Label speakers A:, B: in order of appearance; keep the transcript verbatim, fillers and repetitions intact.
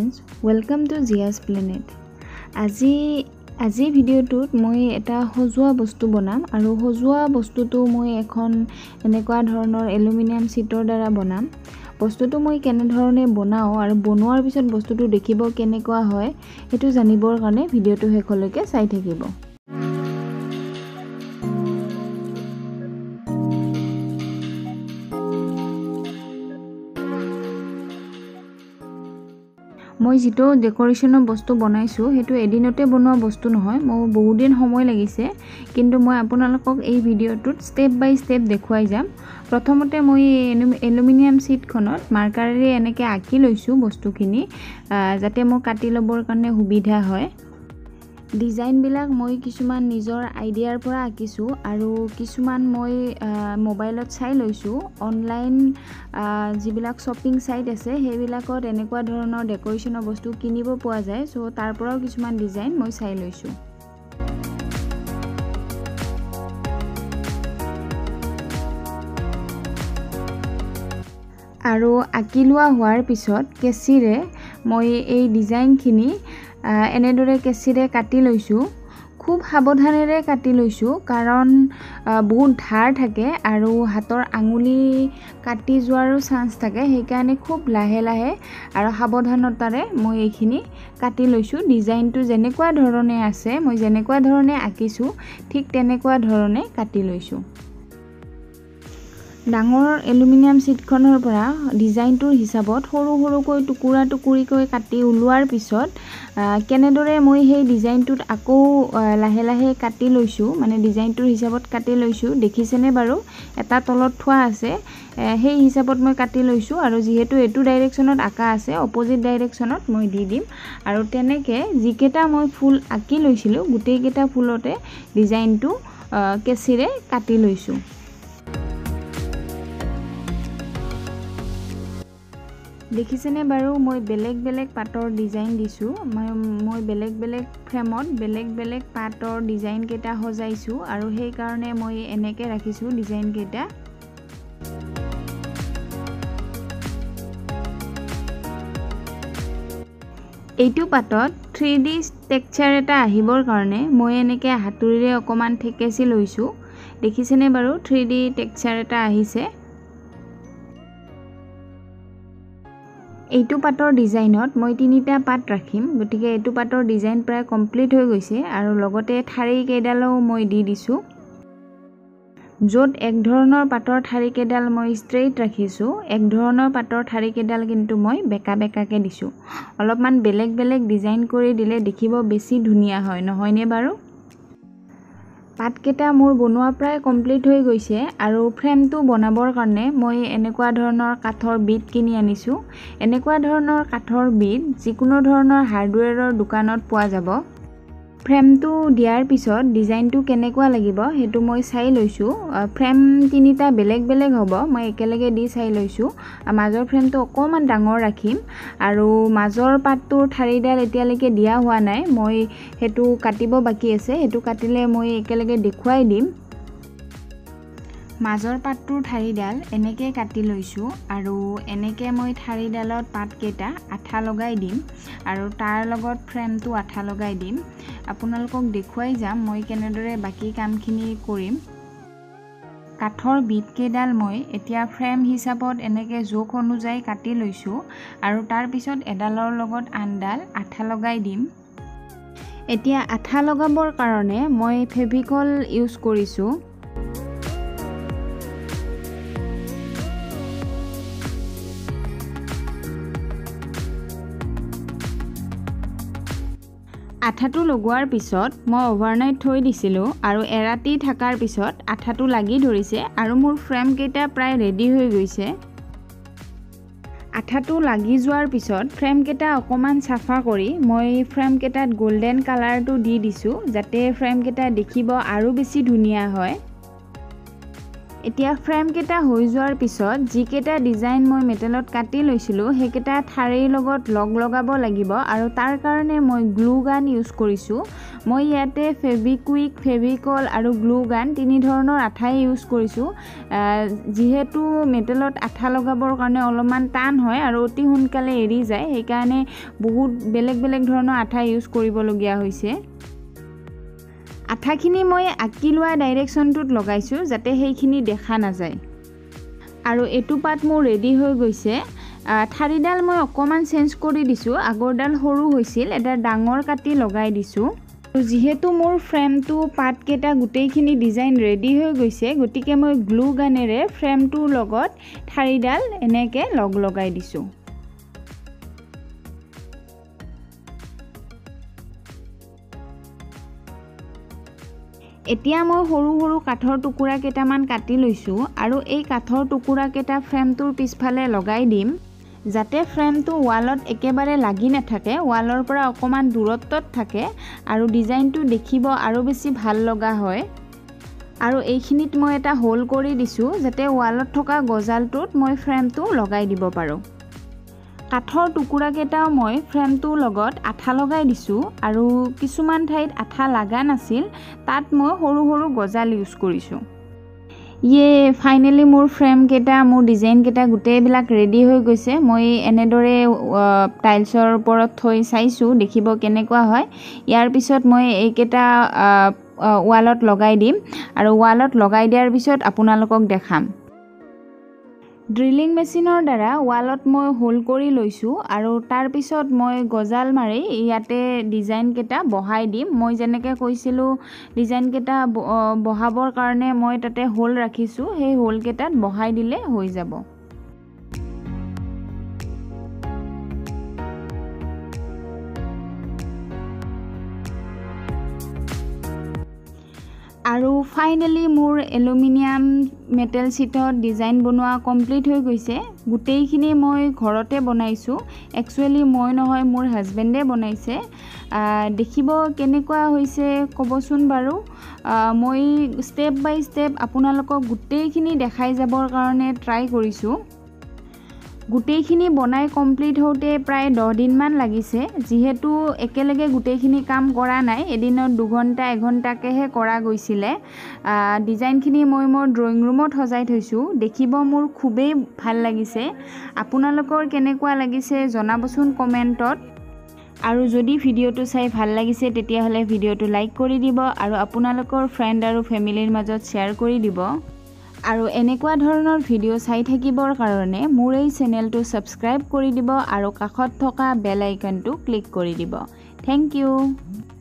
A: friends, welcome to Zia's Planet. আজি আজি ভিডিওটোত মই এটা হজুৱা বস্তু বনাম আৰু হজুৱা বস্তুটো মই এখন এনেকুৱা ধৰণৰ এলুমিনিয়াম শীটৰ দ্বাৰা বনাম। বস্তুটো মই কেনে ধৰণে বনাও আৰু বনোৱাৰ পিছত বস্তুটো দেখিব কেনেকুৱা হয় হেতু জানিবৰ কাৰণে ভিডিওটো শেষলৈকে চাই থাকিব। মই যেটো ডেকোৰেশনৰ বস্তু বনাইছো হেতু এদিনতে বনোৱা বস্তু নহয়, মই বহুত দিন সময় লাগিছে, কিন্তু মই আপোনালোকক এই ভিডিওটোত স্টেপ বাই স্টেপ দেখুৱাই যাম। প্ৰথমতে মই এলুমিনিয়াম শীটখনত মাৰ্কাৰেৰে এনেকৈ আঁকি লৈছো বস্তুখিনি যাতে মই কাটি লবৰ কাৰণে সুবিধা হয়। ডিজাইন বিলাক মই কিছুমান নিজৰ আইডিয়াৰ পৰা আঁকিছো আৰু কিছুমান মই মোবাইলত চাই লৈছো। অনলাইন যিবিলাক শপিং সাইট আছে সেইবিলাকত এনেকুৱা ধৰণৰ ডেকোৰেশনৰ বস্তু কিনিব পোৱা যায়, সো তাৰ পৰাও কিছুমান ডিজাইন মই চাই লৈছো। আৰু আঁকি লোৱা হোৱাৰ পিছত কেচিৰে মই এই ডিজাইনখিনি এনেদৰে কেচিৰে কাটি লৈছো। খুব সাৱধানেৰে কাটি লৈছো কাৰণ বহুত ধাৰ থাকে আৰু হাতৰ আঙুলি কাটি যোৱাৰো চান্স থাকে, সেইকাৰণে খুব লাহে লাহে আৰু সাৱধানতাৰে মই এইখিনি কাটি লৈছো। ডিজাইনটো যেনেকুৱা ধৰণে আছে, মই যেনেকুৱা ধৰণে আঁকিছো ঠিক তেনেকুৱা ধৰণে কাটি লৈছো। ডাঙৰ এলুমিনিয়াম শীটখনৰ পৰা ডিজাইনটোৰ হিচাপত সৰু সৰুকৈ টুকুৰা টুকুৰিকৈ কাটি উলোৱাৰ পিছত কেনেদৰে মই সেই ডিজাইনটোত আকৌ লাহে লাহে কাটি লৈছো, মানে ডিজাইনটোৰ হিচাপত কাটি লৈছো। দেখিছেনে বাৰু, এটা তলত থোৱা আছে, সেই হিচাপত মই কাটি লৈছো আৰু যেহেতু এটো ডাইৰেকশনত আঁকা আছে অপোজিট ডাইৰেকশনত মই দি দিম। আৰু তেনেকে যিকেটা মই ফুল আঁকি লৈছিলো গোটেই কেটা ফুলতে ডিজাইনটো কেচিৰে কাটি লৈছো। দেখিছেনে বাৰু, মই বেলেগ বেলেগ পাতৰ ডিজাইন দিছো। মই মই বেলেগ বেলেগ ফ্ৰেমত বেলেগ বেলেগ পাতৰ ডিজাইন কেটা সজাইছো আৰু সেই কাৰণে মই এনেকে ৰাখিছো ডিজাইন কেটা। এইটো পাতত থ্ৰী ডি টেক্সচাৰ এটা আহিবৰ কাৰণে মই এনেকে হাতুৰিৰে অকমান ঠেকেচি লৈছো। দেখিছেনে বাৰু, থ্ৰী ডি টেক্সচাৰ এটা আহিছে। এইটো পাতৰ ডিজাইনত মই তিনিটা পাত ৰাখিম, গতিকে এইটো পাতৰ ডিজাইন প্ৰায় কমপ্লিট হৈ গৈছে আৰু লগতে ঠাৰি কেইডালও মই দি দিছো। য'ত এক ধৰণৰ পাতৰ ঠাৰি কেইডাল মই ষ্ট্ৰেইট ৰাখিছো, এক ধৰণৰ পাতৰ ঠাৰি কেইডাল কিন্তু মই বেকা বেকাকে দিছো। অলপমান বেলেগ বেলেগ ডিজাইন কৰি দিলে দেখিব বেছি ধুনীয়া হয়, নহয়নে বাৰু? পাতকেটা মোৰ বনোৱা প্ৰায় কমপ্লিট হৈ গৈছে আৰু ফ্ৰেমটো বনাবৰ কাৰণে মই এনেকুৱা ধৰণৰ কাঠৰ বিট কিনি আনিছো। এনেকুৱা ধৰণৰ কাঠৰ বিট যিকোনো ধৰণৰ হাৰ্ডৱেৰৰ দোকানত পোৱা যাব। ফ্ৰেমটো দিয়াৰ পিছত ডিজাইনটো কেনেকুৱা লাগিব হেতু মই চাই লৈছো। ফ্ৰেম তিনিটা বেলেগ বেলেগ হ'ব, মই একেলগে দি চাই লৈছো। মাজৰ ফ্ৰেমটো অকমান ডাঙৰ ৰাখিম আৰু মাজৰ পাতটোৰ ঠাৰিডাল এতিয়ালৈকে দিয়া হোৱা নাই, মই হেতু কাটিব বাকি আছে, হেতু কাটিলে মই একেলগে দেখুৱাই দিম। মাজৰ পাতটোৰ ঠাৰিডাল এনেকে কাটি লৈছো আৰু এনেকে মই ঠাৰিডালত পাতকেটা আঠা লগাই দিম আৰু তাৰ লগত ফ্ৰেমটো আঠা লগাই দিম। আপোনালোকক দেখুৱাই যাম মই কেনেদৰে বাকি কামখিনি কৰিম। কাঠৰ বিট কেইডাল মই এতিয়া ফ্ৰেম হিচাপত এনেকে জোখ অনুযায়ী কাটি লৈছো আৰু তাৰ পিছত এডালৰ লগত আনডাল আঠা লগাই দিম। এতিয়া আঠা লগাবৰ কাৰণে মই ফেভিকল ইউজ কৰিছো। আঠাটো লগোৱাৰ পিছত মই ওভাৰনাইট থৈ দিছিলো আৰু এৰাতি থাকাৰ পিছত আঠাটো লাগি ধৰিছে আৰু মোৰ ফ্ৰেম কেইটা প্ৰায় ৰেডি হৈ গৈছে। আঠাটো লাগি যোৱাৰ পিছত ফ্ৰেম কেইটা অকমান সাফা কৰি মই ফ্ৰেম কেইটাত গোল্ডেন কালাৰটো দি দিছো যাতে ফ্ৰেম কেইটা দেখিব আৰু বেছি ধুনীয়া হয়। এতিয়া ফ্ৰেম কেটা হৈ যোৱাৰ পিছত যিকেটা ডিজাইন মই মেটেলত কাটি লৈছিলোঁ সেইকেটা ঠাৰিৰ লগত লগ লগাব লাগিব আৰু তাৰ কাৰণে মই গ্লু গান ইউজ কৰিছোঁ। মই ইয়াতে ফেভিকুইক, ফেভিকল আৰু গ্লু গান তিনি ধৰণৰ আঠাই ইউজ কৰিছোঁ। যিহেতু মেটেলত আঠা লগাবৰ কাৰণে অলপমান টান হয় আৰু অতি সোনকালে এৰি যায়, সেইকাৰণে বহুত বেলেগ বেলেগ ধৰণৰ আঠা ইউজ কৰিবলগীয়া হৈছে। আঠাখিনি মই আঁকি লোৱা ডাইৰেকশ্যনটোত লগাইছোঁ যাতে সেইখিনি দেখা নাযায়। আৰু এইটো পাত মোৰ ৰেডি হৈ গৈছে। ঠাৰিডাল মই অকণমান চেঞ্জ কৰি দিছোঁ, আগৰডাল সৰু হৈছিল, এটা ডাঙৰ কাটি লগাই দিছোঁ। যিহেতু মোৰ ফ্ৰেমটো পাতকেইটা গোটেইখিনি ডিজাইন ৰেডি হৈ গৈছে, গতিকে মই গ্লু গানেৰে ফ্ৰেমটোৰ লগত ঠাৰিডাল এনেকৈ লগ লগাই দিছোঁ। এতিয়া মই সৰু সৰু কাঠৰ টুকুৰা কেইটামান কাটি লৈছোঁ আৰু এই কাঠৰ টুকুৰা কেইটা ফ্ৰেমটোৰ পিছফালে লগাই দিম যাতে ফ্ৰেমটো ৱালত একেবাৰে লাগি নাথাকে, ৱালৰ পৰা অকণমান দূৰত্বত থাকে আৰু ডিজাইনটো দেখিব আৰু বেছি ভাল লগা হয়। আৰু এইখিনিত মই এটা হোল কৰি দিছোঁ যাতে ৱালত থকা গজালটোত মই ফ্ৰেমটো লগাই দিব পাৰোঁ। কাঠৰ টুকুৰা কেইটাও মই ফ্ৰেমটোৰ লগত আঠা লগাই দিছোঁ আৰু কিছুমান ঠাইত আঠা লাগা নাছিল, তাত মই সৰু সৰু গজাল ইউজ কৰিছোঁ। ইয়ে ফাইনেলি মোৰ ফ্ৰেম কেইটা, মোৰ ডিজাইন কেইটা গোটেইবিলাক ৰেডি হৈ গৈছে। মই এনেদৰে টাইলছৰ ওপৰত থৈ চাইছোঁ দেখিব কেনেকুৱা হয়। ইয়াৰ পিছত মই এইকেইটা ৱালত লগাই দিম আৰু ৱালত লগাই দিয়াৰ পিছত আপোনালোকক দেখাম। ড্ৰিলিং মেচিনৰ দ্বাৰা ৱালত মই হোল কৰি লৈছোঁ আৰু তাৰ পিছত মই গজাল মাৰি ইয়াতে ডিজাইন কেইটা বহাই দিম। মই যেনেকৈ কৈছিলোঁ ডিজাইন কেইটা বহাবৰ কাৰণে মই তাতে হোল ৰাখিছোঁ, সেই হোল কেইটাত বহাই দিলে হৈ যাব। আৰু ফাইনেলি মোৰ এলুমিনিয়াম মেটেল শ্বীটত ডিজাইন বনোৱা কমপ্লিট হৈ গৈছে। গোটেইখিনি মই ঘৰতে বনাইছোঁ, একচুৱেলি মই নহয় মোৰ হাজবেণ্ডে বনাইছে। দেখিব কেনেকুৱা হৈছে ক'বচোন বাৰু। মই ষ্টেপ বাই ষ্টেপ আপোনালোকক গোটেইখিনি দেখাই যাবৰ কাৰণে ট্ৰাই কৰিছোঁ। গোটেইখিনি বনাই কমপ্লিট হওঁতে প্ৰায় দহ দিনমান লাগিছে। যিহেতু একেলগে গোটেইখিনি কাম কৰা নাই, এদিনত দুঘণ্টা এঘণ্টাকৈহে কৰা গৈছিলে। ডিজাইনখিনি মই মোৰ ড্ৰয়িং ৰুমত সজাই থৈছোঁ, দেখিব মোৰ খুবেই ভাল লাগিছে। আপোনালোকৰ কেনেকুৱা লাগিছে জনাবচোন কমেণ্টত। আৰু যদি ভিডিঅ'টো চাই ভাল লাগিছে তেতিয়াহ'লে ভিডিঅ'টো লাইক কৰি দিব আৰু আপোনালোকৰ ফ্ৰেণ্ড আৰু ফেমিলিৰ মাজত শ্বেয়াৰ কৰি দিব। আৰু এনেকুৱা ধৰণৰ ভিডিঅ' চাই থাকিবৰ কাৰণে মোৰ এই চেনেলটো ছাবস্ক্ৰাইব কৰি দিব আৰু কাষত থকা বেল আইকনটো ক্লিক কৰি দিব। Thank U.